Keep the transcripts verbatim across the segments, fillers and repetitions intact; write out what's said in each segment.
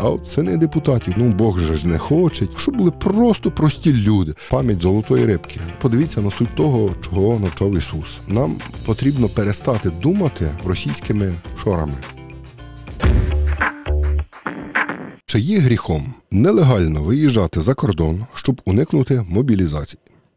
а от сини депутатів, ну Бог же ж не хоче, щоб були просто прості люди. Пам'ять золотої рибки. Подивіться на суть того, чого навчав Ісус. Нам потрібно перестати думати російськими шорами. Чи є гріхом нелегально виїжджати за кордон, щоб уникнути мобілізації?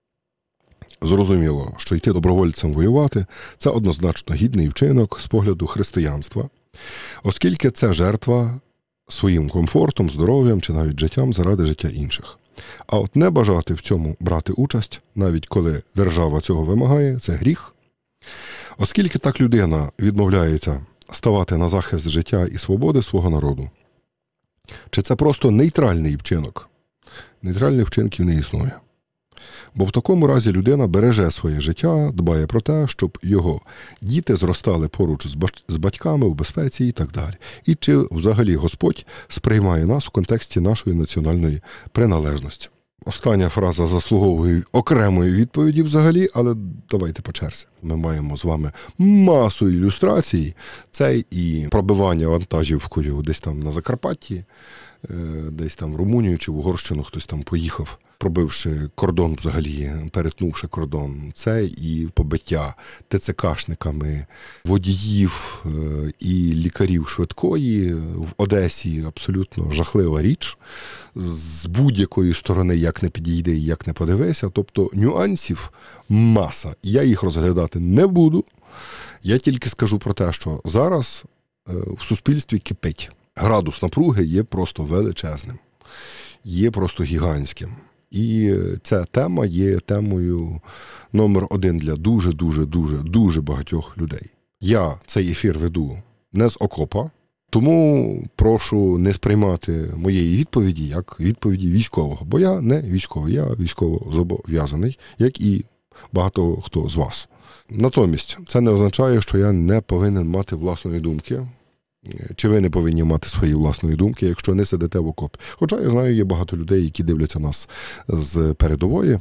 Зрозуміло, що йти добровольцем воювати – це однозначно гідний вчинок з погляду християнства, оскільки це жертва своїм комфортом, здоров'ям чи навіть життям заради життя інших. А от не бажати в цьому брати участь, навіть коли держава цього вимагає, це гріх, оскільки так людина відмовляється ставати на захист життя і свободи свого народу. Чи це просто нейтральний вчинок? Нейтральних вчинків не існує. Бо в такому разі людина береже своє життя, дбає про те, щоб його діти зростали поруч з батьками у безпеці і так далі. І чи взагалі Господь сприймає нас в контексті нашої національної приналежності? Остання фраза заслуговує окремої відповіді взагалі, але давайте по черзі. Ми маємо з вами масу ілюстрацій. Це і пробивання вантажівкою десь там на Закарпатті, десь там в Румунію чи в Угорщину хтось там поїхав, пробивши кордон взагалі, перетнувши кордон. Це і побиття ТЦКшниками водіїв і лікарів швидкої в Одесі. Абсолютно жахлива річ. З будь-якої сторони як не підійди і як не подивися. Тобто нюансів маса. Я їх розглядати не буду. Я тільки скажу про те, що зараз в суспільстві кипить. Градус напруги є просто величезним. Є просто гігантським. І ця тема є темою номер один для дуже-дуже-дуже-дуже багатьох людей. Я цей ефір веду не з окопа, тому прошу не сприймати моєї відповіді як відповіді військового, бо я не військовий, я військово зобов'язаний, як і багато хто з вас. Натомість, це не означає, що я не повинен мати власної думки, чи ви не повинні мати свої власної думки, якщо не сидите в окопі. Хоча я знаю, є багато людей, які дивляться нас з передової,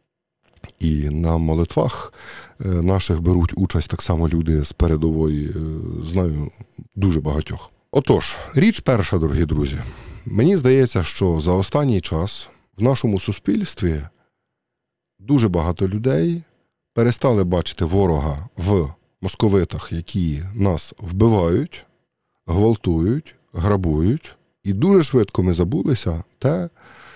і на молитвах наших беруть участь так само люди з передової, знаю дуже багатьох. Отож, річ перша, дорогі друзі. Мені здається, що за останній час в нашому суспільстві дуже багато людей перестали бачити ворога в московитах, які нас вбивають, гвалтують, грабують. І дуже швидко ми забулися те,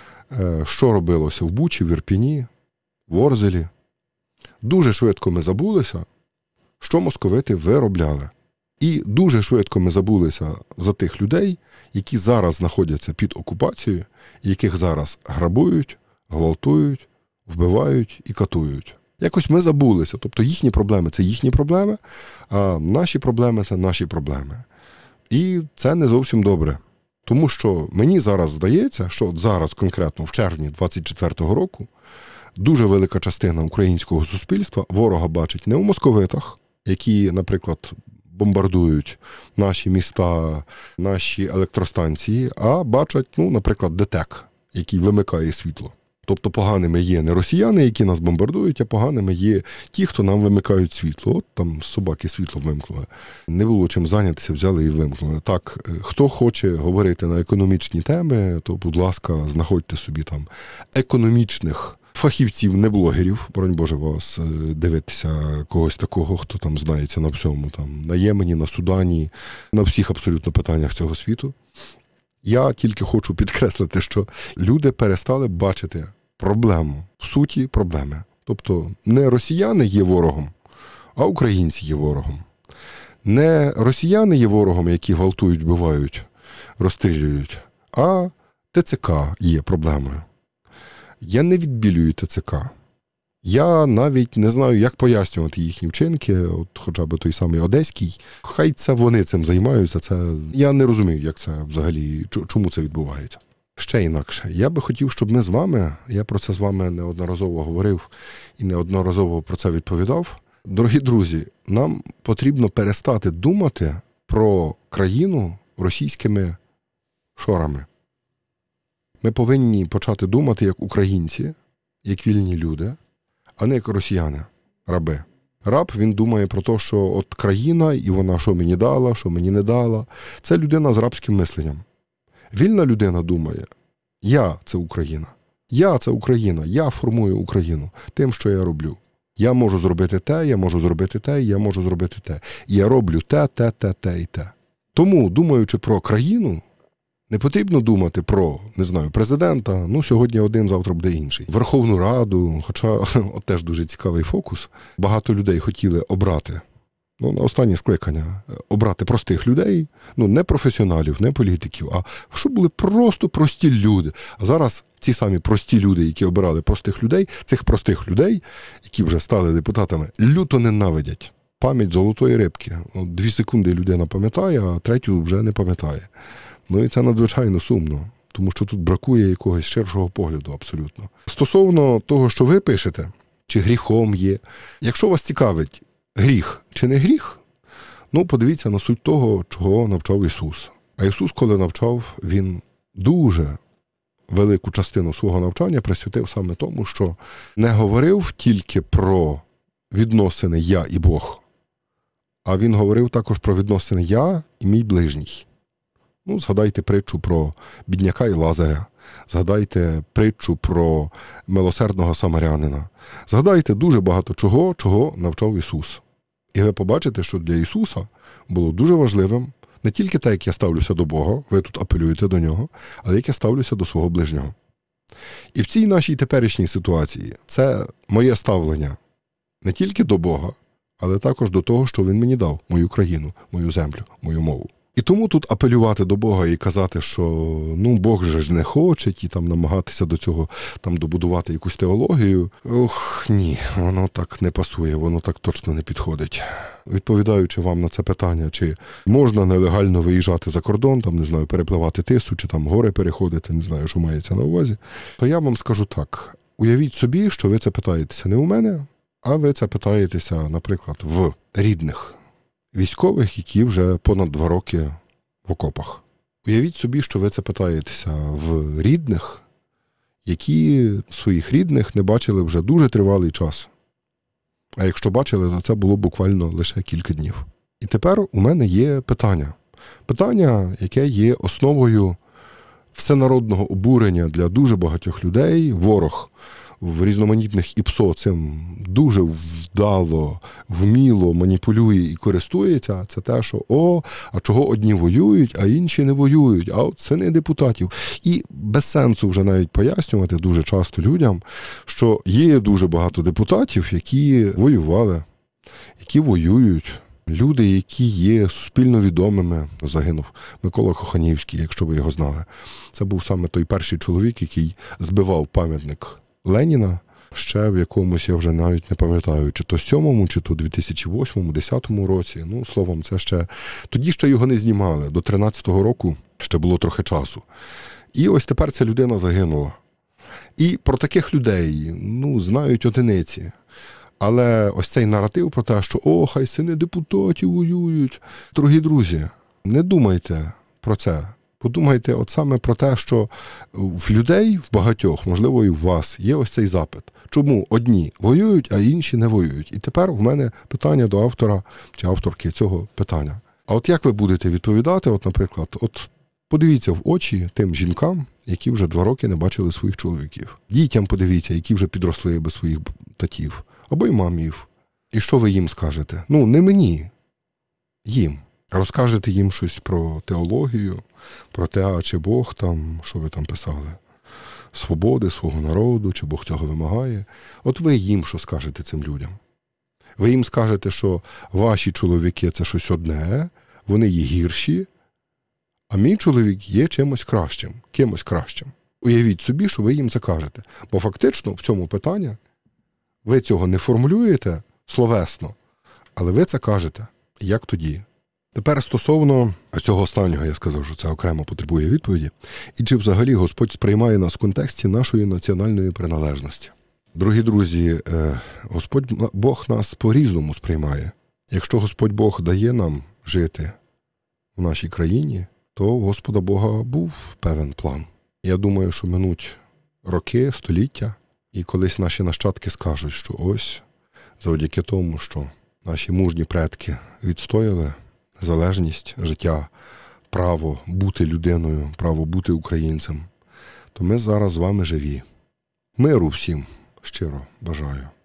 що робилося в Бучі, в Ірпіні, в Орзелі. Дуже швидко ми забулися, що московити виробляли. І дуже швидко ми забулися за тих людей, які зараз знаходяться під окупацією, яких зараз грабують, гвалтують, вбивають і катують. Якось ми забулися. Тобто їхні проблеми – це їхні проблеми, а наші проблеми – це наші проблеми. І це не зовсім добре. Тому що мені зараз здається, що от зараз конкретно в червні двадцять четвертого року дуже велика частина українського суспільства ворога бачить не у московитах, які, наприклад, бомбардують наші міста, наші електростанції, а бачать, ну, наприклад, ДТЕК, який вимикає світло. Тобто поганими є не росіяни, які нас бомбардують, а поганими є ті, хто нам вимикають світло. От там собаки світло вимкнули. Не було чим зайнятися, взяли і вимкнули. Так, хто хоче говорити на економічні теми, то, будь ласка, знаходьте собі там економічних фахівців, не блогерів, боронь Боже вас, дивитися когось такого, хто там знається на всьому, там, на Ємені, на Судані, на всіх абсолютно питаннях цього світу. Я тільки хочу підкреслити, що люди перестали бачити проблему, в суті проблеми. Тобто не росіяни є ворогом, а українці є ворогом. Не росіяни є ворогом, які гвалтують, вбивають, розстрілюють, а ТЦК є проблемою. Я не відбілюю ТЦК. Я навіть не знаю, як пояснювати їхні вчинки, от хоча б той самий Одеський. Хай це вони цим займаються. Це... Я не розумію, як це взагалі, чому це відбувається. Ще інакше. Я би хотів, щоб ми з вами, я про це з вами неодноразово говорив і неодноразово про це відповідав. Дорогі друзі, нам потрібно перестати думати про країну російськими шорами. Ми повинні почати думати як українці, як вільні люди, а не як росіяни, раби. Раб, він думає про те, що от країна, і вона що мені дала, що мені не дала. Це людина з рабським мисленням. Вільна людина думає, я – це Україна. Я – це Україна. Я формую Україну тим, що я роблю. Я можу зробити те, я можу зробити те, я можу зробити те. І я роблю те, те, те, те і те. Тому, думаючи про країну, не потрібно думати про, не знаю, президента, ну, сьогодні один, завтра буде інший. Верховну Раду, хоча, от теж дуже цікавий фокус. Багато людей хотіли обрати, ну, на останнє скликання, обрати простих людей, ну, не професіоналів, не політиків, а щоб були просто прості люди. А зараз ці самі прості люди, які обирали простих людей, цих простих людей, які вже стали депутатами, люто ненавидять. Пам'ять золотої рибки. От дві секунди людина пам'ятає, а третю вже не пам'ятає. Ну і це надзвичайно сумно, тому що тут бракує якогось ширшого погляду абсолютно. Стосовно того, що ви пишете, чи гріхом є, якщо вас цікавить гріх чи не гріх, ну подивіться на суть того, чого навчав Ісус. А Ісус, коли навчав, Він дуже велику частину свого навчання присвятив саме тому, що не говорив тільки про відносини «я» і Бог, а Він говорив також про відносини «я» і мій ближній. Ну, згадайте притчу про бідняка і Лазаря, згадайте притчу про милосердного самарянина, згадайте дуже багато чого, чого навчав Ісус. І ви побачите, що для Ісуса було дуже важливим не тільки те, як я ставлюся до Бога, ви тут апелюєте до Нього, але як я ставлюся до свого ближнього. І в цій нашій теперішній ситуації це моє ставлення не тільки до Бога, але також до того, що Він мені дав, мою країну, мою землю, мою мову. І тому тут апелювати до Бога і казати, що ну Бог же ж не хоче, і там намагатися до цього там добудувати якусь теологію. Ох, ні, воно так не пасує, воно так точно не підходить. Відповідаючи вам на це питання, чи можна нелегально виїжджати за кордон, там, не знаю, перепливати Тису, чи там гори переходити, не знаю, що мається на увазі, то я вам скажу так. Уявіть собі, що ви це питаєтеся не у мене, а ви це питаєтеся, наприклад, в рідних військових, які вже понад два роки в окопах. Уявіть собі, що ви це питаєтеся в рідних, які своїх рідних не бачили вже дуже тривалий час. А якщо бачили, то це було буквально лише кілька днів. І тепер у мене є питання. Питання, яке є основою всенародного обурення для дуже багатьох людей. Ворог в різноманітних ІПСО цим дуже вдало, вміло маніпулює і користується, це те, що о, а чого одні воюють, а інші не воюють, а от сини депутатів. І без сенсу вже навіть пояснювати дуже часто людям, що є дуже багато депутатів, які воювали, які воюють. Люди, які є суспільно відомими, загинув Микола Коханівський, якщо ви його знали. Це був саме той перший чоловік, який збивав пам'ятник Леніна ще в якомусь, я вже навіть не пам'ятаю, чи то сьомому, чи то дві тисячі восьмому, десятому році. Ну, словом, це ще... Тоді ще його не знімали. До тринадцятого року ще було трохи часу. І ось тепер ця людина загинула. І про таких людей, ну, знають одиниці. Але ось цей наратив про те, що «О, хай сини депутатів воюють». Дорогі друзі, не думайте про це. Подумайте от саме про те, що в людей, в багатьох, можливо і в вас, є ось цей запит. Чому одні воюють, а інші не воюють? І тепер в мене питання до автора чи авторки цього питання. А от як ви будете відповідати, от, наприклад, от подивіться в очі тим жінкам, які вже два роки не бачили своїх чоловіків. Дітям подивіться, які вже підросли без своїх татів. Або й мамів. І що ви їм скажете? Ну, не мені. Їм. Розкажете їм щось про теологію, про те, а чи Бог там, що ви там писали, свободи свого народу, чи Бог цього вимагає. От ви їм що скажете цим людям? Ви їм скажете, що ваші чоловіки – це щось одне, вони є гірші, а мій чоловік є чимось кращим, кимось кращим. Уявіть собі, що ви їм це кажете. Бо фактично в цьому питанні ви цього не формулюєте словесно, але ви це кажете. Як тоді? Тепер стосовно цього останнього, я сказав, що це окремо потребує відповіді. І чи взагалі Господь сприймає нас в контексті нашої національної приналежності? Дорогі друзі, Господь Бог нас по-різному сприймає. Якщо Господь Бог дає нам жити в нашій країні, то у Господа Бога був певен план. Я думаю, що минуть роки, століття, і колись наші нащадки скажуть, що ось, завдяки тому, що наші мужні предки відстояли незалежність, життя право бути людиною, право бути українцем, то ми зараз з вами живі. Миру всім щиро бажаю.